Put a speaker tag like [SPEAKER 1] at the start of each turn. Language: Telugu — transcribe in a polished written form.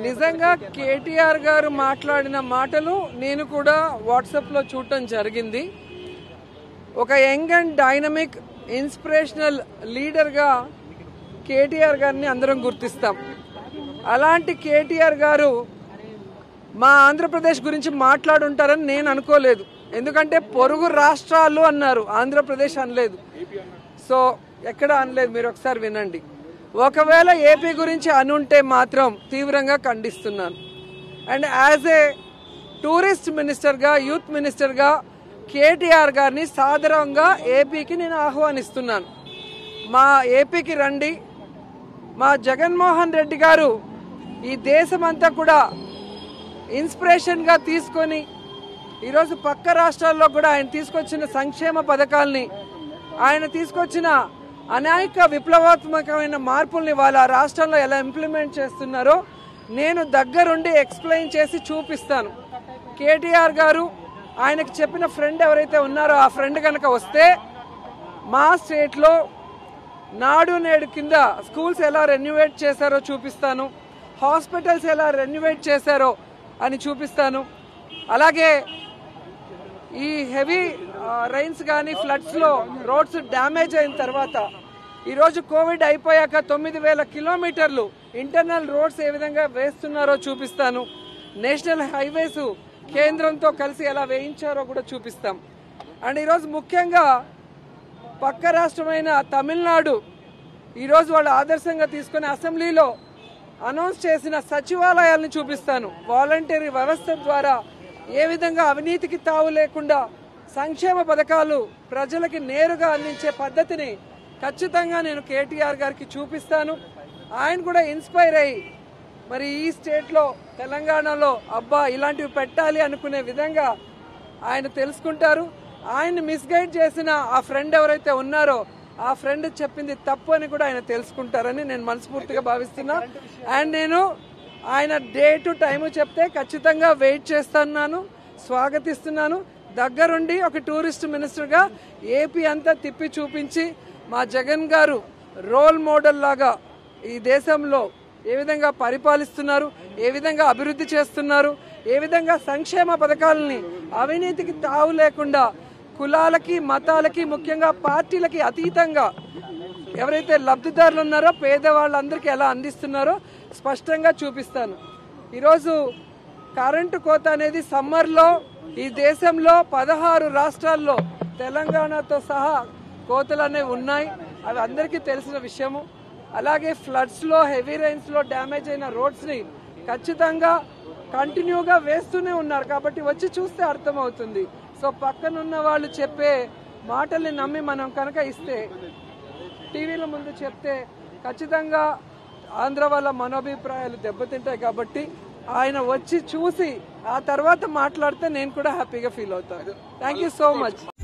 [SPEAKER 1] నిజంగా కేటీఆర్ గారు మాట్లాడిన మాటలు నేను కూడా వాట్సాప్లో చూడటం జరిగింది. ఒక యంగ్ అండ్ డైనమిక్ ఇన్స్పిరేషనల్ లీడర్గా కేటీఆర్ గారిని అందరం గుర్తిస్తాం. అలాంటి కేటీఆర్ గారు మా ఆంధ్రప్రదేశ్ గురించి మాట్లాడుంటారని నేను అనుకోలేదు. ఎందుకంటే పొరుగు రాష్ట్రాలు అన్నారు, ఆంధ్రప్రదేశ్ అనలేదు. సో ఎక్కడ అనలేదు, మీరు ఒకసారి వినండి. ఒకవేళ ఏపీ గురించి అనుంటే మాత్రం తీవ్రంగా ఖండిస్తున్నాను. అండ్ యాజ్ ఏ టూరిస్ట్ మినిస్టర్గా, యూత్ మినిస్టర్గా కేటీఆర్ గారిని సాదరంగా ఏపీకి నేను ఆహ్వానిస్తున్నాను. మా ఏపీకి రండి. మా జగన్మోహన్ రెడ్డి గారు ఈ దేశమంతా కూడా ఇన్స్పిరేషన్గా తీసుకొని ఈరోజు పక్క రాష్ట్రాల్లో కూడా ఆయన తీసుకొచ్చిన సంక్షేమ పథకాలని, ఆయన తీసుకొచ్చిన అనేక విప్లవాత్మకమైన మార్పుల్ని వాళ్ళ రాష్ట్రంలో ఎలా ఇంప్లిమెంట్ చేస్తున్నారో నేను దగ్గరుండి ఎక్స్ప్లెయిన్ చేసి చూపిస్తాను. కేటీఆర్ గారు ఆయనకు చెప్పిన ఫ్రెండ్ ఎవరైతే ఉన్నారో ఆ ఫ్రెండ్ కనుక వస్తే మా స్టేట్లో నాడు నేడు కింద స్కూల్స్ ఎలా రెన్యువేట్ చేశారో చూపిస్తాను, హాస్పిటల్స్ ఎలా రెన్యువేట్ చేశారో అని చూపిస్తాను. అలాగే ఈ హెవీ రైన్స్ కానీ ఫ్లడ్స్లో రోడ్స్ డ్యామేజ్ అయిన తర్వాత ఈరోజు కోవిడ్ అయిపోయాక 9,000 కిలోమీటర్లు ఇంటర్నల్ రోడ్స్ ఏ విధంగా వేస్తున్నారో చూపిస్తాను. నేషనల్ హైవేస్ కేంద్రంతో కలిసి ఎలా వేయించారో కూడా చూపిస్తాం. అండ్ ఈరోజు ముఖ్యంగా పక్క రాష్ట్రమైన తమిళనాడు ఈరోజు వాళ్ళు ఆదర్శంగా తీసుకుని అసెంబ్లీలో అనౌన్స్ చేసిన సచివాలయాలను చూపిస్తాను. వాలంటరీ వ్యవస్థ ద్వారా ఏ విధంగా అవినీతికి తావు లేకుండా సంక్షేమ పథకాలు ప్రజలకి నేరుగా అందించే పద్ధతిని ఖచ్చితంగా నేను కేటీఆర్ గారికి చూపిస్తాను. ఆయన కూడా ఇన్స్పైర్ అయ్యి మరి ఈ స్టేట్లో తెలంగాణలో అబ్బా ఇలాంటివి పెట్టాలి అనుకునే విధంగా ఆయన తెలుసుకుంటారు. ఆయన్ని మిస్గైడ్ చేసిన ఆ ఫ్రెండ్ ఎవరైతే ఉన్నారో ఆ ఫ్రెండ్ చెప్పింది తప్పు అని కూడా ఆయన తెలుసుకుంటారని నేను మనస్ఫూర్తిగా భావిస్తున్నా. అండ్ నేను ఆయన డేటు టైము చెప్తే ఖచ్చితంగా వెయిట్ చేస్తున్నాను, స్వాగతిస్తున్నాను. దగ్గరుండి ఒక టూరిస్ట్ మినిస్టర్గా ఏపీ అంతా తిప్పి చూపించి మా జగన్ గారు రోల్ మోడల్ లాగా ఈ దేశంలో ఏ విధంగా పరిపాలిస్తున్నారు, ఏ విధంగా అభివృద్ధి చేస్తున్నారు, ఏ విధంగా సంక్షేమ పథకాలని అవినీతికి తావు లేకుండా కులాలకి మతాలకి ముఖ్యంగా పార్టీలకి అతీతంగా ఎవరైతే లబ్ధిదారులు ఉన్నారో పేదవాళ్ళందరికీ ఎలా అందిస్తున్నారో స్పష్టంగా చూపిస్తాను. ఈరోజు కరెంటు కోత అనేది సమ్మర్లో ఈ దేశంలో 16 రాష్ట్రాల్లో తెలంగాణతో సహా కోతలు అనేవి ఉన్నాయి. అవి అందరికీ తెలిసిన విషయము. అలాగే ఫ్లడ్స్లో హెవీ రైన్స్లో డ్యామేజ్ అయిన రోడ్స్ని ఖచ్చితంగా కంటిన్యూగా వేస్తూనే ఉన్నారు. కాబట్టి వచ్చి చూస్తే అర్థమవుతుంది. సో పక్కనున్న వాళ్ళు చెప్పే మాటల్ని నమ్మి మనం కనుక ఇస్తే, టీవీల ముందు చెప్తే ఖచ్చితంగా ఆంధ్ర వాళ్ళ మనోభిప్రాయాలు దెబ్బతింటాయి. కాబట్టి ఆయన వచ్చి చూసి ఆ తర్వాత మాట్లాడితే నేను కూడా హ్యాపీగా ఫీల్ అవుతాను. Thank you so much.